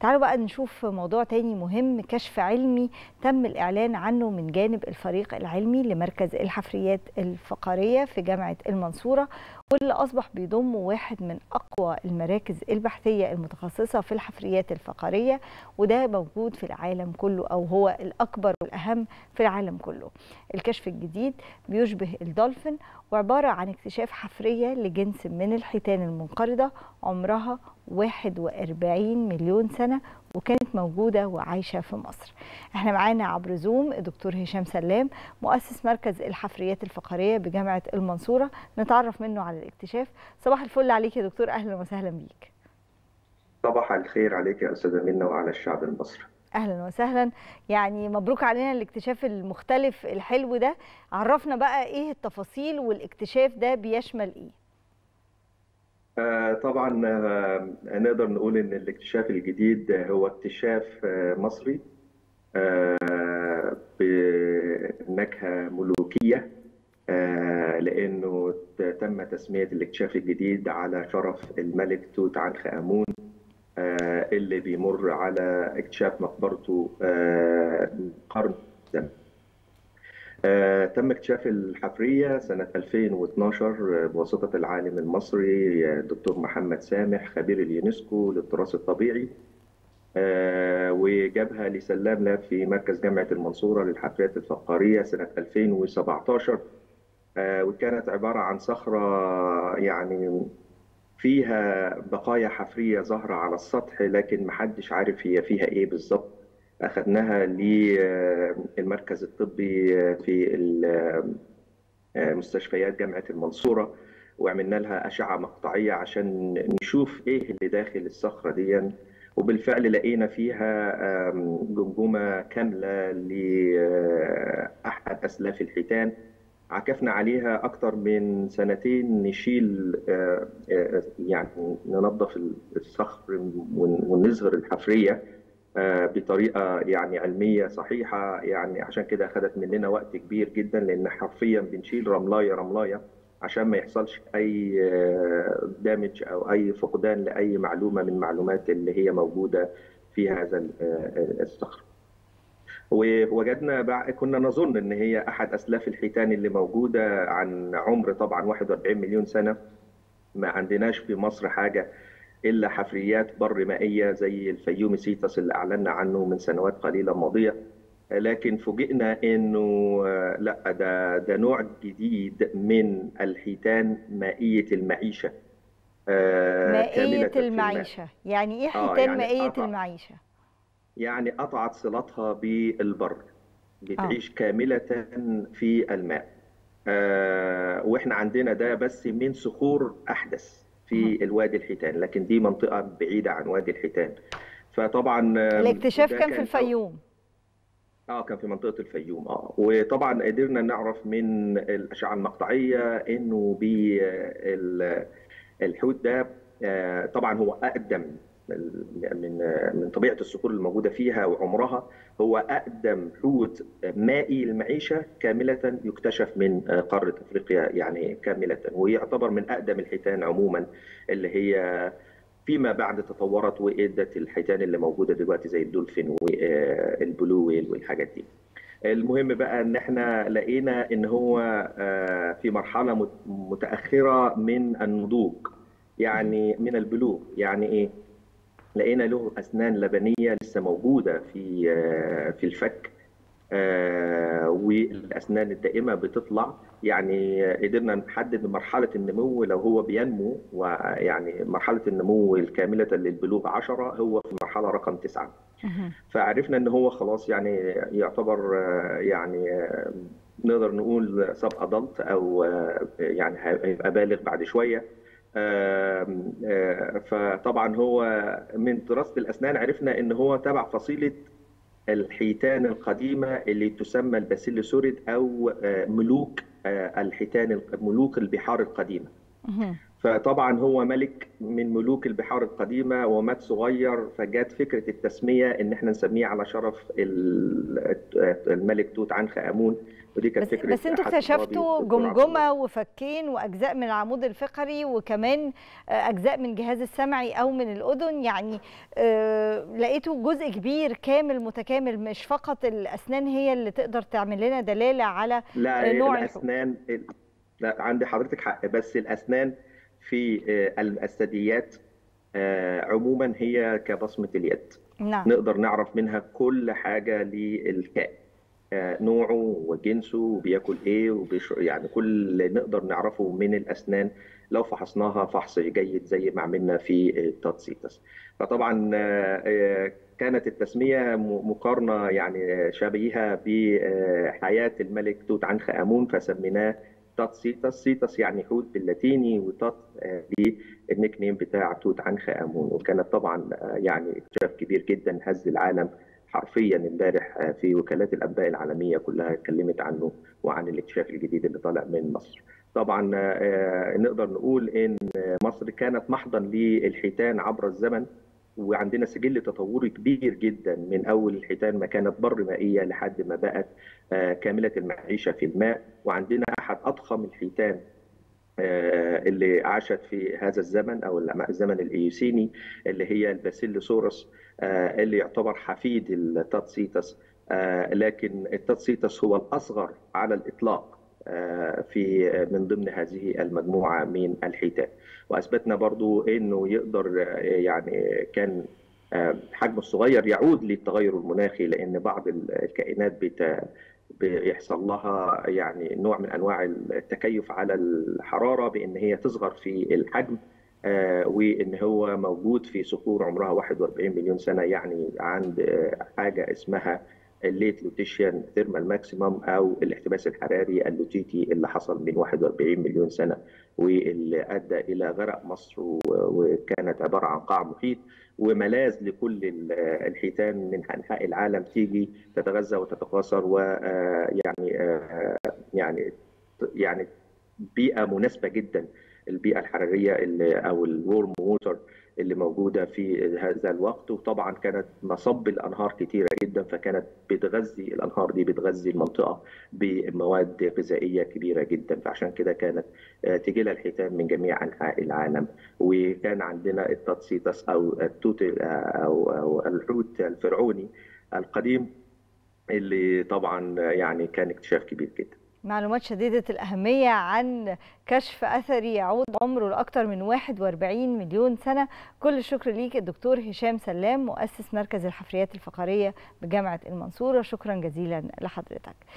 تعالوا بقى نشوف موضوع تاني مهم، كشف علمي تم الإعلان عنه من جانب الفريق العلمي لمركز الحفريات الفقرية في جامعة المنصورة، واللي أصبح بيضم واحد من أقوى المراكز البحثية المتخصصة في الحفريات الفقرية، وده موجود في العالم كله، أو هو الأكبر والأهم في العالم كله. الكشف الجديد بيشبه الدولفين، وعبارة عن اكتشاف حفرية لجنس من الحيتان المنقرضة عمرها 41 مليون سنة، وكانت موجودة وعايشة في مصر. احنا معانا عبر زوم الدكتور هشام سلام، مؤسس مركز الحفريات الفقرية بجامعة المنصورة، نتعرف منه على الاكتشاف. صباح الفل عليك يا دكتور، أهلا وسهلا بيك. صباح الخير عليك يا أستاذة منى وعلى الشعب المصري. أهلا وسهلا، يعني مبروك علينا الاكتشاف المختلف الحلو ده. عرفنا بقى إيه التفاصيل، والاكتشاف ده بيشمل إيه؟ طبعا نقدر نقول إن الاكتشاف الجديد هو اكتشاف مصري بنكهة ملوكية، لأنه تم تسمية الاكتشاف الجديد على شرف الملك توت عنخ آمون، اللي بيمر على اكتشاف مقبرته قرن زمن. تم اكتشاف الحفرية سنة 2012 بواسطة العالم المصري الدكتور محمد سامح خبير اليونسكو للتراث الطبيعي، وجابها لسلام لاب في مركز جامعة المنصورة للحفريات الفقارية سنة 2017. وكانت عبارة عن صخرة يعني فيها بقايا حفرية ظاهرة على السطح، لكن محدش عارف هي فيها ايه بالظبط. أخذناها للمركز الطبي في مستشفيات جامعة المنصورة، وعملنا لها أشعة مقطعية عشان نشوف إيه اللي داخل الصخرة دي، وبالفعل لقينا فيها جمجمة كاملة لأحد أسلاف الحيتان. عكفنا عليها أكتر من سنتين نشيل يعني ننظف الصخر ونظهر الحفرية بطريقة يعني علمية صحيحة، يعني عشان كده أخذت مننا وقت كبير جدا، لأن حرفيا بنشيل رملاية رملاية عشان ما يحصلش أي دامج أو أي فقدان لأي معلومة من معلومات اللي هي موجودة في هذا الصخر. ووجدنا كنا نظن ان هي احد اسلاف الحيتان اللي موجوده عن عمر طبعا 41 مليون سنه. ما عندناش في مصر حاجه الا حفريات بر مائيه زي الفيوميسيتاس اللي اعلنا عنه من سنوات قليله ماضيه، لكن فوجئنا انه لا، ده نوع جديد من الحيتان مائيه المعيشه، مائية كامله في الماء. المعيشة، يعني ايه حيتان يعني مائية المعيشة؟ يعني قطعت صلتها بالبر، بتعيش كاملة في الماء. واحنا عندنا ده بس من صخور أحدث في الوادي الحيتان، لكن دي منطقة بعيدة عن وادي الحيتان. فطبعا الاكتشاف ده كان في كان الفيوم. كان في منطقة الفيوم. وطبعا قدرنا نعرف من الأشعة المقطعية إنه الحوت ده طبعا هو أقدم من طبيعة الصخور الموجودة فيها وعمرها، هو أقدم حوت مائي المعيشة كاملة يكتشف من قارة أفريقيا يعني كاملة، ويعتبر من أقدم الحيتان عموما اللي هي فيما بعد تطورت وإدت الحيتان اللي موجودة دلوقتي زي الدولفين والبلو ويل والحاجات دي. المهم بقى ان احنا لقينا ان هو في مرحله متاخره من النضوج، يعني من البلوغ. يعني ايه؟ لقينا له اسنان لبنيه لسه موجوده في الفك، والاسنان الدائمه بتطلع. يعني قدرنا نحدد مرحله النمو لو هو بينمو، ويعني مرحله النمو الكامله للبلوغ 10، هو في المرحله رقم 9. فعرفنا ان هو خلاص يعني يعتبر يعني نقدر نقول سب ادلت، او يعني هيبقى بالغ بعد شويه. فطبعا هو من دراسه الاسنان عرفنا ان هو تبع فصيله الحيتان القديمه اللي تسمى الباسيلوسوريد، او ملوك الحيتان، ملوك البحار القديمه. فطبعا هو ملك من ملوك البحار القديمة ومات صغير، فجات فكرة التسمية إن احنا نسميه على شرف الملك توت عنخ آمون. ودي كانت فكرة بس انتوا أحد قضابي اكتشفتوا الدكتور عبد الله. جمجمة وفكين وأجزاء من العمود الفقري وكمان أجزاء من الجهاز السمعي أو من الأذن، يعني لقيتوا جزء كبير كامل متكامل، مش فقط الأسنان هي اللي تقدر تعمل لنا دلالة على نوع الأسنان. لا، عندي حضرتك حق، بس الأسنان في الثدييات عموما هي كبصمة اليد. نعم. نقدر نعرف منها كل حاجة للكائن، نوعه وجنسه وبياكل ايه يعني كل اللي نقدر نعرفه من الأسنان لو فحصناها فحص جيد زي ما عملنا في التوتسيتس. فطبعا كانت التسمية مقارنة يعني شبيهة بحياة الملك توت عنخ آمون، فسميناه تاتسيتس. سيتس يعني حوت باللاتيني، وتات بالنيك نيم بتاع توت عنخ آمون. وكانت طبعا يعني اكتشاف كبير جدا هز العالم حرفيا. امبارح في وكالات الانباء العالميه كلها اتكلمت عنه وعن الاكتشاف الجديد اللي طالع من مصر. طبعا نقدر نقول ان مصر كانت محضن للحيتان عبر الزمن، وعندنا سجل تطوري كبير جدا من اول الحيتان ما كانت بر مائيه لحد ما بقت كامله المعيشه في الماء. وعندنا احد اضخم الحيتان اللي عاشت في هذا الزمن او الزمن الايوسيني، اللي هي الباسيلوسورس، اللي يعتبر حفيد التاتسيتس. لكن التاتسيتس هو الاصغر على الاطلاق في من ضمن هذه المجموعه من الحيتان. واثبتنا برضو انه يقدر يعني كان حجمه الصغير يعود للتغير المناخي، لان بعض الكائنات بيحصل لها يعني نوع من انواع التكيف على الحراره بان هي تصغر في الحجم، وان هو موجود في صخور عمرها 41 مليون سنه، يعني عند حاجه اسمها الليت لوتيشيان ثيرمال ماكسيمم او الاحتباس الحراري اللوتيتي اللي حصل من 41 مليون سنه، واللي ادى الى غرق مصر وكانت عباره عن قاع محيط وملاذ لكل الحيتان من انحاء العالم تيجي تتغذى وتتكاثر، ويعني يعني بيئه مناسبه جدا، البيئه الحراريه اللي او الورم ووتر اللي موجوده في هذا الوقت. وطبعا كانت مصب الانهار كتيره جدا، فكانت بتغذي الانهار دي بتغذي المنطقه بمواد غذائيه كبيره جدا، فعشان كده كانت تجي لها الحيتان من جميع انحاء العالم. وكان عندنا التاتسيتس او التوت او الحوت الفرعوني القديم اللي طبعا يعني كان اكتشاف كبير جدا. معلومات شديدة الأهمية عن كشف أثري يعود عمره لأكثر من 41 مليون سنة. كل الشكر ليك الدكتور هشام سلام، مؤسس مركز الحفريات الفقرية بجامعة المنصورة. شكرا جزيلا لحضرتك.